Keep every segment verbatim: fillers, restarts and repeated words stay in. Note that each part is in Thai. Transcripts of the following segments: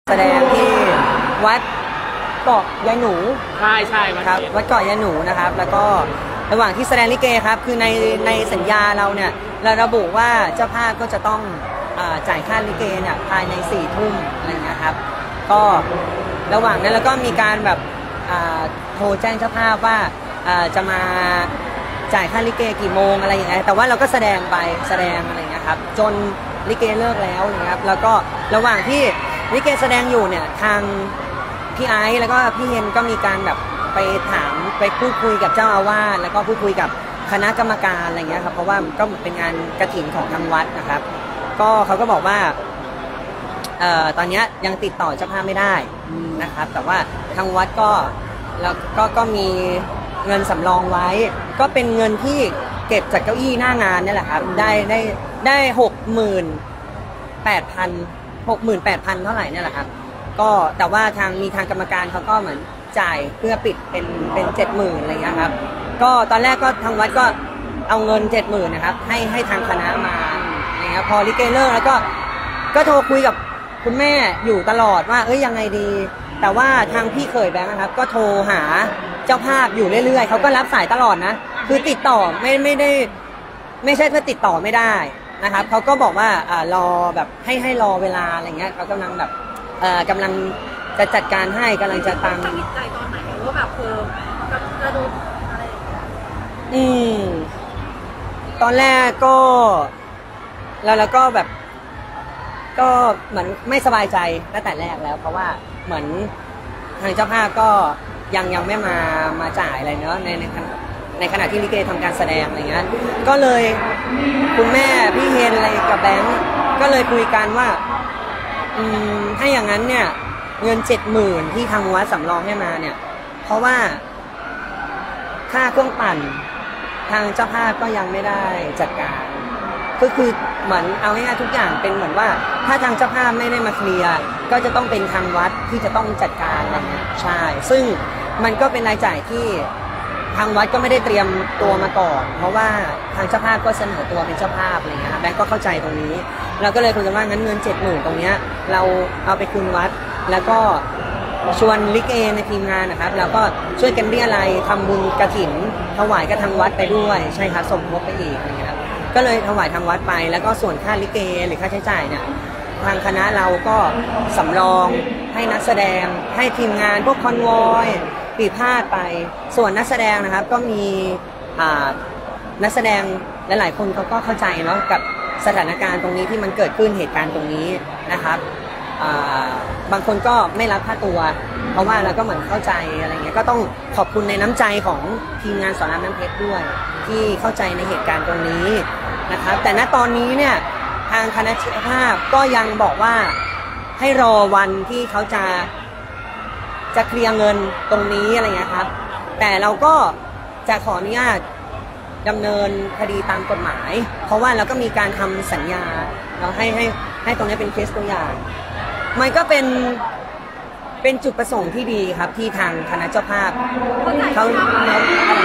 แสดงที่วัดเกาะยายหนูใช่ใช่ครับวัดเกาะยายหนูนะครับแล้วก็ระหว่างที่แสดงลิเกครับคือในในสัญญาเราเนี่ยเราระบุว่าเจ้าภาพก็จะต้องจ่ายค่าลิเกเนี่ยภายในสี่ทุ่มอะไรเงี้ยครับก็ระหว่างนั้นแล้วก็มีการแบบโทรแจ้งเจ้าภาพว่าจะมาจ่ายค่าลิเกกี่โมงอะไรอย่างเงี้ยแต่ว่าเราก็แสดงไปแสดงอะไรเงี้ยครับจนลิเกเลิกแล้วนะครับแล้วก็ระหว่างที่ลิเกแสดงอยู่เนี่ยทางพี่ไอซ์แล้วก็พี่เฮนก็มีการแบบไปถามไปพูดคุยกับเจ้าอาวาสแล้วก็พูดคุยกับคณะกรรมการอะไรเงี้ยครับเพราะว่าก็เป็นงานกฐินของทางวัดนะครับก็เขาก็บอกว่าเอ่อตอนนี้ยังติดต่อเจ้าภาพไม่ได้นะครับแต่ว่าทางวัดก็แล้วก็ก็มีเงินสำรองไว้ก็เป็นเงินที่เก็บจากเก้าอี้หน้างานนี่แหละครับได้ได้ได้หกหมื่นแปดพันหกหมื่นแปดพันเท่าไหร่นี่แหละครับก็แต่ว่าทางมีทางกรรมการเขาก็เหมือนจ่ายเพื่อปิดเป็นเป็นเจ็ดหมื่นอะไรเงี้ยครับก็ตอนแรกก็ทางวัดก็เอาเงินเจ็ดหมื่นนะครับให้ให้ทางคณะมานะครับพอลิเกเลิกแล้วก็ก็โทรคุยกับคุณแม่อยู่ตลอดว่าเอ้ยยังไงดีแต่ว่าทางพี่เขยแบงค์นะครับก็โทรหาเจ้าภาพอยู่เรื่อยๆเขาก็รับสายตลอดนะคือติดต่อไม่ไม่ได้ไม่ใช่ว่าติดต่อไม่ได้นะครับเขาก็บอกว่าอ่ารอแบบให้ให้รอเวลาอะไรเงี้ยเขากำลังแบบเอ่อกำลังจะจัดการให้กำลังจะตังตัดสินใจตอนไหนว่าแบบเออกระโดดอะไรอืมตอนแรกก็แล้วแล้วก็แบบก็เหมือนไม่สบายใจตั้งแต่แรกแล้วเพราะว่าเหมือนทางเจ้าภาพก็ยังยังไม่มามาจ่ายอะไรเนาะในในในขณะที่ลิเกทำการแสดงอะไรเงี้ยก็เลยคุณแม่พี่เฮนอะไรกับแบงค์ก็เลยคุยกันว่าอืมถ้าอย่างนั้นเนี่ยเงินเจ็ดหมื่นที่ทางวัดสำรองให้มาเนี่ยเพราะว่าค่าเครื่องปั่นทางเจ้าภาพก็ยังไม่ได้จัดการก็คือเหมือนเอาง่ายๆทุกอย่างเป็นเหมือนว่าถ้าทางเจ้าภาพไม่ได้มาเคลียร์ก็จะต้องเป็นทางวัดที่จะต้องจัดการอะไรเงี้ยใช่ซึ่งมันก็เป็นรายจ่ายที่ทางวัดก็ไม่ได้เตรียมตัวมาก่อนเพราะว่าทางเจ้าภาพก็เสนอตัวเป็นเจ้าภาพอะไรเงี้ยแบงก์ก็เข้าใจตรงนี้เราก็เลยคุยกันว่างั้นเงินเจ็ดหมื่นตรงเนี้ยเราเอาไปคืนวัดแล้วก็ชวนลิเกในทีมงานนะครับแล้วก็ช่วยกันเรียอะไรทำบุญกฐินถวายกับทางวัดไปด้วยใช่ครับสมทบไปอีกอะไรเงี้ยก็เลยถวายทางวัดไปแล้วก็ส่วนค่าลิเกหรือค่าใช้จ่ายเนี่ยทางคณะเราก็สำรองให้นักแสดงให้ทีมงานพวกคอนวอยปีพาดไปส่วนนักแสดงนะครับก็มีนักแสดงหลายๆคนเขาก็เข้าใจเนาะกับสถานการณ์ตรงนี้ที่มันเกิดขึ้นเหตุการณ์ตรงนี้นะครับบางคนก็ไม่รับค่าตัวเพราะว่าเราก็เหมือนเข้าใจอะไรเงี้ยก็ต้องขอบคุณในน้ำใจของทีมงานสอนรามน้ำเพชรด้วยที่เข้าใจในเหตุการณ์ตรงนี้นะครับแต่ณตอนนี้เนี่ยทางคณะเจ้าภาพก็ยังบอกว่าให้รอวันที่เขาจะจะเคลียร์เงินตรงนี้อะไรเงี้ยครับแต่เราก็จะขออนุญาตดำเนินคดีตามกฎหมายเพราะว่าเราก็มีการทำสัญญาเราให้ให้ให้ตรงนี้เป็นเคสตัวอย่างมันก็เป็นเป็นจุดประสงค์ที่ดีครับที่ทางคณะเจ้าภาพเขาอะไร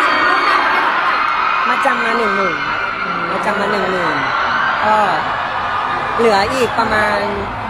มาจำมาหนึ่งหมื่นมาจำมาหนึ่งหมื่นก็เหลืออีกประมาณ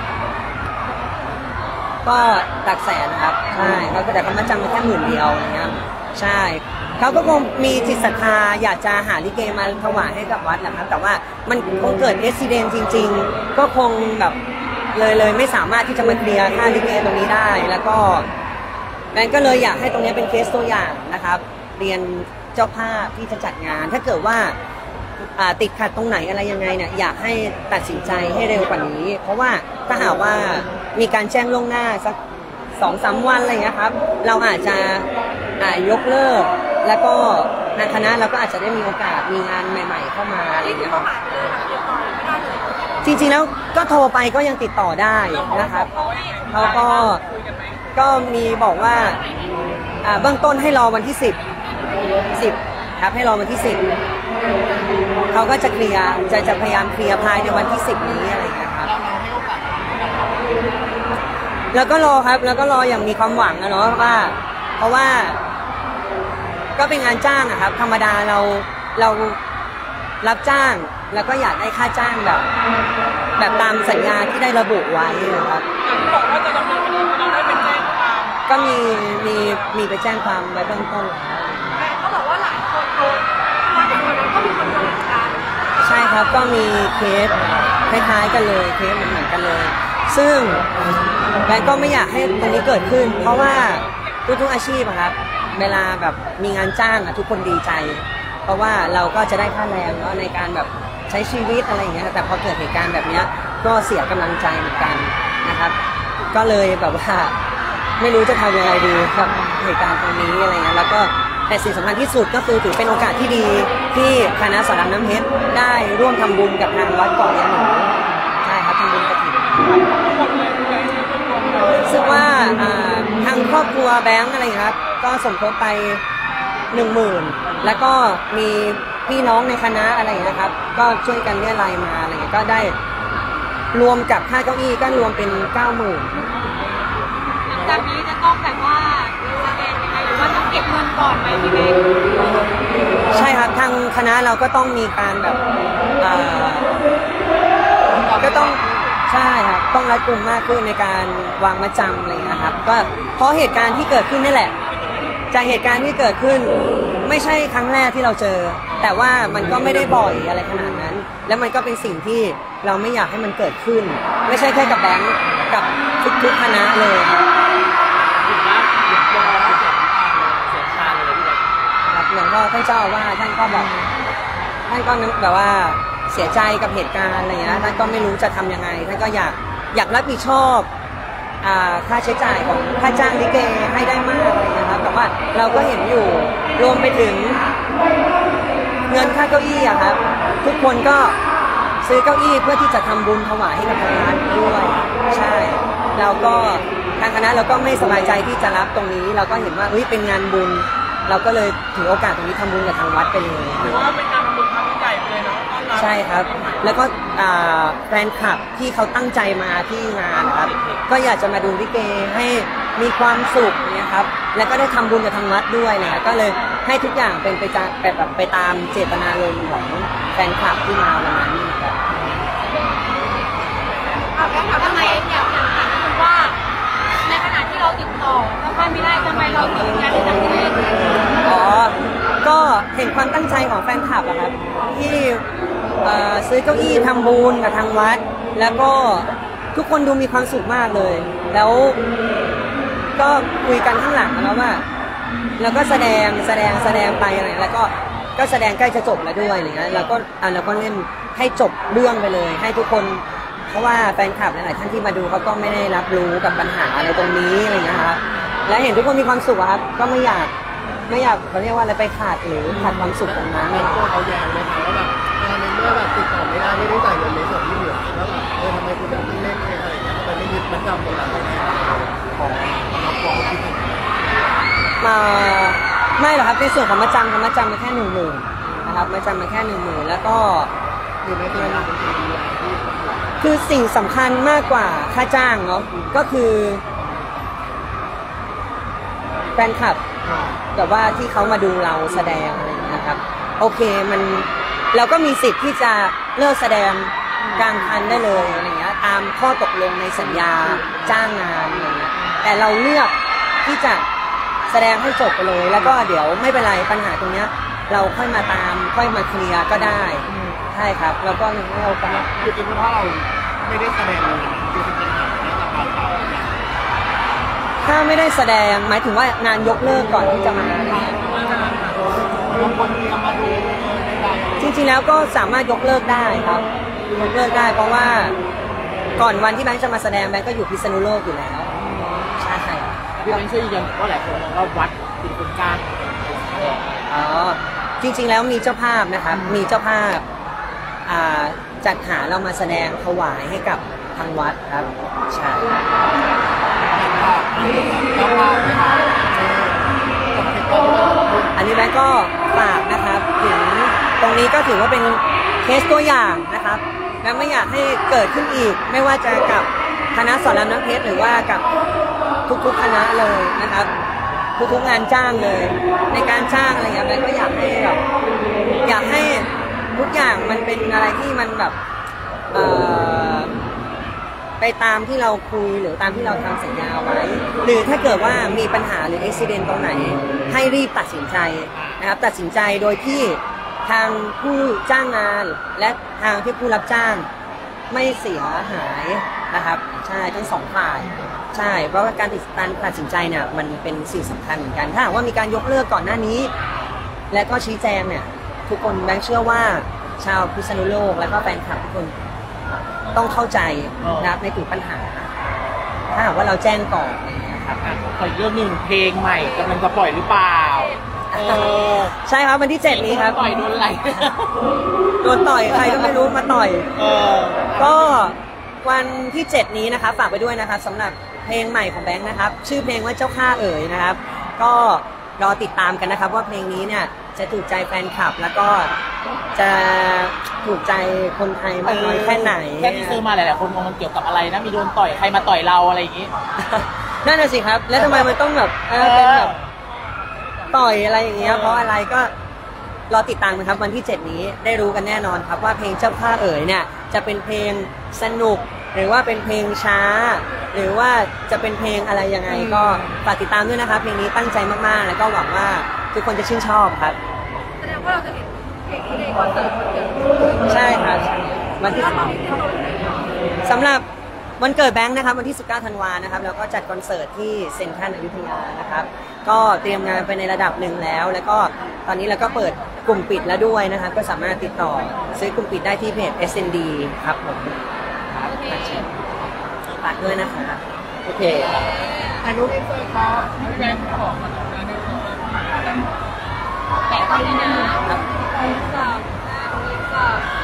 ก็หลักแสนครับใช่เขาแต่เขามาจำมาแค่หมื่นเดียวอย่างเงี้ยใช่เขาก็คงมีจิตศรัทธาอยากจะหาลิเกมาถวายให้กับวัดนะครับแต่ว่ามันคงเกิดอุบัติเหตุจริงๆก็คงแบบเลยเลยไม่สามารถที่จะมาเคลียร์ค่าลิเกตรงนี้ได้แล้วก็แบงก์ก็เลยอยากให้ตรงนี้เป็นเคสตัวอย่างนะครับเรียนเจ้าภาพที่จะจัดงานถ้าเกิดว่าติดขัดตรงไหนอะไรยังไงเนี่ยอยากให้ตัดสินใจให้เร็วกว่านี้เพราะว่าถ้าหากว่ามีการแจ้งล่วงหน้าสักสองสามวันอะไรเงี้ยครับเราอาจจะยกเลิกแล้วก็ทางคณะเราก็อาจจะได้มีโอกาสมีงานใหม่ๆเข้ามาอะไรอย่างเงี้ยครับจริงๆแล้วก็โทรไปก็ยังติดต่อได้นะครับเขาก็ก็มีบอกว่าเบื้องต้นให้รอวันที่สิบสิบครับให้รอวันที่สิบเขาก็จะเคลียร์จะจะพยายามเคลียร์ภายในวันที่สิบนี้อะไรอย่างเงี้ยครับแล้วก็รอครับแล้วก็รออย่างมีความหวังนะเนาะว่าเพราะว่าก็เป็นงานจ้างอะครับธรรมดาเราเรารับจ้างแล้วก็อยากได้ค่าจ้างแบบแบบตามสัญญาที่ได้ระบุไว้นะครับบอกว่าจะมีไปแจ้งความไว้เบื้องต้นแล้วเขาบอกว่าหลายคนโดนหลังจากวันนั้นก็มีคนโดนเหมือนกันใช่ครับก็มีเคสคล้ายๆกันเลยเคสเหมือนๆกันเลยซึ่งแบงก์ก็ไม่อยากให้ตรงนี้เกิดขึ้นเพราะว่าทุกๆอาชีพครับเวลาแบบมีงานจ้างทุกคนดีใจเพราะว่าเราก็จะได้ค่าแรงเนาะในการแบบใช้ชีวิตอะไรอย่างเงี้ยแต่พอเกิดเหตุการณ์แบบนี้ก็เสียกำลังใจเหมือนกันนะครับก็เลยแบบว่าไม่รู้จะทำยังไงดีกับเหตุการณ์ตรงนี้อะไรเงี้ยแล้วก็แต่สิ่งสำคัญที่สุดก็คือถือเป็นโอกาสที่ดีที่คณะสอนรามน้ำเพชรได้ร่วมทำบุญกับทางวัดเกาะยาหนูใช่ครับทำบุญกฐินซึ่งว่าทางครอบครัวแบงค์อะไรครับก็สมทบไปหนึ่งหมื่นแล้วก็มีพี่น้องในคณะอะไรนะครับก็ช่วยกันเรียรายมาอะไรเงี้ยก็ได้รวมกับค่าเก้าอี้ก็รวมเป็นเก้าหมื่นหลังจากนี้จะต้องแบบว่าแสดงยังไงหรือว่าต้องเก็บเงินก่อนไหมพี่เบนใช่ครับทางคณะเราก็ต้องมีการแบบก็ต้องใช่ครับต้องรัดกุมมากขึ้นในการวางมัดจำอะไรนะครับก็เพราะเหตุการณ์ที่เกิดขึ้นนี่แหละจากเหตุการณ์ที่เกิดขึ้นไม่ใช่ครั้งแรกที่เราเจอแต่ว่ามันก็ไม่ได้บ่อยอะไรขนาดนั้นแล้วมันก็เป็นสิ่งที่เราไม่อยากให้มันเกิดขึ้นไม่ใช่แค่กับแบงค์กับทุกๆคณะเลยครับหลวงพ่อท่านเจ้าว่าท่านก็แบบท่านก็แบบว่าเสียใจกับเหตุการณ์อะไรเงี้ยท่านก็ไม่รู้จะทำยังไงท่านก็อยากอยากรับผิดชอบค่าใช้จ่ายของค่าจ้างลิเกให้ได้มากเลยนะครับแต่ว่าเราก็เห็นอยู่รวมไปถึงเงินค่าเก้าอี้อะครับทุกคนก็ซื้อเก้าอี้เพื่อที่จะทำบุญถวายให้กับทางวัดด้วยใช่เราก็ทางคณะเราก็ไม่สบายใจที่จะรับตรงนี้เราก็เห็นว่าเฮ้ยเป็นงานบุญเราก็เลยถือโอกาสตรงนี้ทำบุญกับทางวัดไปเลยหรือว่าเป็นการทำบุญครั้งใหญ่เลยเนาะใช่ครับแล้วก็แฟนคลับที่เขาตั้งใจมาที่งานนะครับก็อยากจะมาดูลิเกให้มีความสุขเนี่ยครับแล้วก็ได้ทำบุญกับทางวัดด้วยเนี่ยก็เลยให้ทุกอย่างเป็นไปจากแบบไปตามเจตนารมณ์ของแฟนคลับที่มาวันนั้นนะครับเอาแล้วทำไมอยากถามคุณว่าในขณะที่เราติดต่อถ้าพลาดไม่ได้ทำไมเราถึงงานในต่างประเทศอ๋อก็เห็นความตั้งใจของแฟนคลับอะครับที่ซื้อเก้าอี้ทำบุญกับทางวัดแล้วก็ทุกคนดูมีความสุขมากเลยแล้วก็คุยกันข้างหลังแล้วว่าแล้วก็แสดงแสดงแสดงไปอะไรแล้วก็ก็แสดงใกล้จะจบแล้วด้วยอะไรเงี้ยแล้วก็อ่าแล้วก็เล่นให้จบเรื่องไปเลยให้ทุกคนเพราะว่าแฟนคลับหลายๆท่านที่มาดูเขาก็ไม่ได้รับรู้กับปัญหาอะไรตรงนี้อะไรเงี้ยครับและเห็นทุกคนมีความสุขครับก็ไม่อยากไม่อยากเขาเรียกว่าอะไรไปขาดหรือขาดความสุขตรงนั้นเลยตัวเขาแย้งไหมคะว่าแบบในเมื่อแบบติดต่อไม่ได้ไม่ได้จ่ายเงินในส่วนที่เหลือแล้วแบบเออทำไมคุณถึงเล่นอะไรอย่างเงี้ยทำไมไม่ยึดมัดจำตรงนั้นเลยของเราฟ้องคิดมาไม่หรอกครับในส่วนของมัดจำมัดจำมาแค่หนึ่งหมื่นนะครับมัดจำมาแค่หนึ่งหมื่นแล้วก็อยู่ในเดือนละที่คือสิ่งสำคัญมากกว่าค่าจ้างเนาะก็คือแฟนคลับแบบว่าที่เขามาดูเราแสดงอะไรอย่างเงี้ยครับโอเคมันเราก็มีสิทธิ์ที่จะเลิกแสดงกลางคันได้เลยอะไรเงี้ยตามข้อตกลงในสัญญาจ้างงานอะไรเงี้ยแต่เราเลือกที่จะแสดงให้จบไปเลยแล้วก็เดี๋ยวไม่เป็นไรปัญหาตรงเนี้ยเราค่อยมาตามค่อยมาเคลียร์ก็ได้ใช่ครับแล้วก็เราก็คือจริงๆถ้าเราไม่ได้แสดงเลยจริงๆเป็นแบบนี้ราคาเขาถ้าไม่ได้แสดงหมายถึงว่างานยกเลิกก่อนที่จะมาจริงๆแล้วก็สามารถยกเลิกได้ครับยกเลิกได้เพราะว่าก่อนวันที่แบงค์จะมาแสดงแบงค์ก็อยู่พิษณุโลกอยู่แล้วใช่พี่แบงค์ช่วยยืนยันว่าหลายคนมองว่าวัดเป็นคนกลางอ๋อจริงๆแล้วมีเจ้าภาพนะครับมีเจ้าภาพจัดหาเรามาแสดงถวายให้กับทางวัดครับใช่อันนี้แบงก์ก็ฝากนะครับถึงตรงนี้ก็ถือว่าเป็นเคสตัวอย่างนะครับและไม่อยากให้เกิดขึ้นอีกไม่ว่าจะกับคณะสอนรามน้ำเพชรหรือว่ากับทุกๆคณะเลยนะครับทุกๆงานจ้างเลยในการจ้างอะไรอย่างเงี้ยแบงก์ก็อยากให้แบบอยากให้ทุกอย่างมันเป็นอะไรที่มันแบบเอ่อไปตามที่เราคุยหรือตามที่เราทำสัญญาไว้ หรือถ้าเกิดว่ามีปัญหาหรืออุบิเหตุตรงไหนให้รีบตัดสินใจนะครับตัดสินใจโดยที่ทางผู้จ้างงานและทางที่ผู้รับจ้างไม่เสียหายนะครับใช่ทั้งสองฝ่ายใช่เพราะว่าการตัดสินใจเนี่ยมันเป็นสิ่งสำคัญเหมือนกันถ้าหากว่ามีการยกเลิกก่อนหน้านี้ และก็ชี้แจงเนี่ยทุกคนแบงค์เชื่อว่าชาวพิษณุโลกและก็แฟนคลับทุกคนต้องเข้าใจนะครับในถึงปัญหาถ้าหากว่าเราแจ้งก่อนนะครับขออีกเรื่องหนึ่งเพลงใหม่กำลังจะปล่อยหรือเปล่าเออใช่ครับวันที่เจ็ดนี้ครับปล่อยโดนอะไรโดนต่อยใครก็ไม่รู้มาต่อยเออก็วันที่เจ็ดนี้นะครับฝากไปด้วยนะครับสำหรับเพลงใหม่ของแบงค์นะครับชื่อเพลงว่าเจ้าข้าเอ๋ยนะครับก็รอติดตามกันนะครับว่าเพลงนี้เนี่ยจะถูกใจแฟนคลับแล้วก็จะถูกใจคนไทยมากน้อยแค่ไหนแค่ที่ซื้อมาหลายๆคนงงมันเกี่ยวกับอะไรนะมีโดนต่อยใครมาต่อยเราอะไรอย่างงี้นั่นน่ะสิครับแล้วทำไมมันต้องแบบเออเป็นแบบต่อยอะไรอย่างเงี้ยเพราะอะไรก็รอติดตามนะครับวันที่เจ็ดนี้ได้รู้กันแน่นอนครับว่าเพลงเจ้าข้าเอ๋ยเนี่ยจะเป็นเพลงสนุกหรือว่าเป็นเพลงช้า หรือว่าจะเป็นเพลงอะไรยังไงก็ฝากติดตามด้วยนะครับเพลงนี้ตั้งใจมากๆแล้วก็หวังว่าทุกคนจะชื่นชอบครับแสดงว่าเราจะเห็นเพลงนี้ในคอนเสิร์ตวันเกิดใช่ครับวันที่สำหรับวันเกิดแบงค์นะครับวันที่สิบเก้าธันวานะครับแล้วก็จัดคอนเสิร์ตที่เซ็นทรัลอยุธยานะครับก็เตรียมงานไปในระดับหนึ่งแล้ว แล้วก็ตอนนี้เราก็เปิดกลุ่มปิดแล้วด้วยนะครับก็สามารถติดต่อซื้อกลุ่มปิดได้ที่เพจ เอส เอ็น ดี ครับผมครับฝากด้วยนะครับโอเคถ่ายรูปอินเสิร์ตครับพี่แบงค์ขอมาทำงานในตัวแต่ตอนนี้นะครับสามสามสาม